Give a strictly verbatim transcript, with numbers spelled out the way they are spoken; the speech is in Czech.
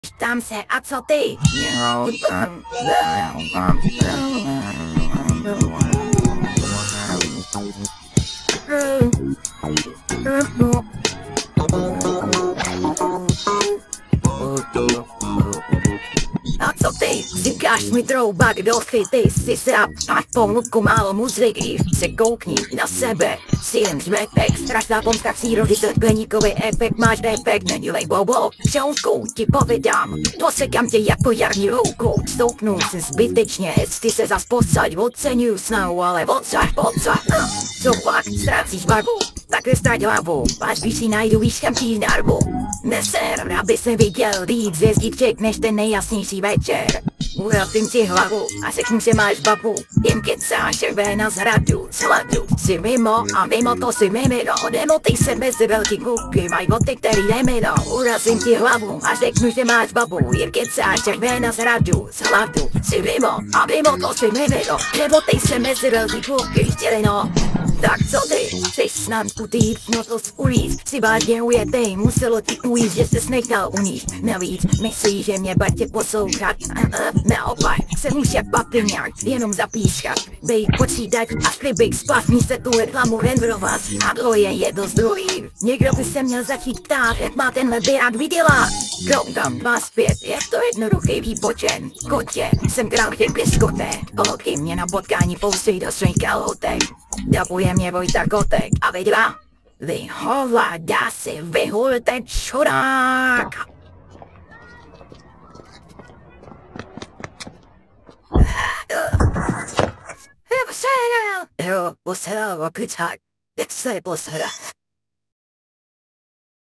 Ptám se, a co ty? A co ty? Říkáš mi troubak do ty si srap, máš ponuku málo muziky, se koukni na sebe, si jen zmetek, strašná pomsta přírody, trpeníkový efekt, máš defekt, nedělej bobo, šoutku ti povědám, dosekám tě jako jarní roukou, stoupnu se zbytečně, ty se zas posaď, oceňuju snahu, ale odsaď, odsaď, co pak, ztrácíš barvu, takhle ztrať hlavu, až když si najdu výškam tí narvu, neser, aby se viděl víc jezdíček než ten nejjasnější večer. Uratím si hlavu a řeknu si máš babu, jen kecáš rve na zhradu, sladu, si mimo a mimo to si mimino, nemotej se mezi velký kluky, mají boty, který nemino, urazím ti hlavu a řeknu si máš babu, jen kecáš rve na zhradu, sladu, si mimo a mimo to si mimino, nemotej se mezi velký kluky, chtělino. Tak co ty, jsi snad putý, no to uvíc, si vážně ujetej, muselo ti ujít, že ses nechal uníst, navíc myslíš, že mě batě poslouchat, naopak, se může papiňák, jenom zapíškat, bej počítač a slibik splavní se tu reklamu renderovat, a to je jedno z druhým, někdo by se měl začít ptát, jak má tenhle běrat vydělat, koukám dva zpět, je to jednoduchý výpočet, kotě, jsem král těch biskoté, holky mě na potkání poustují do svých kalhotek. Dapuje mě Vojta Kotek a vy dva, vy hola, dá si vyhulte čurák. Jo, posedal, jo, posedal, kucák, jak se posedal.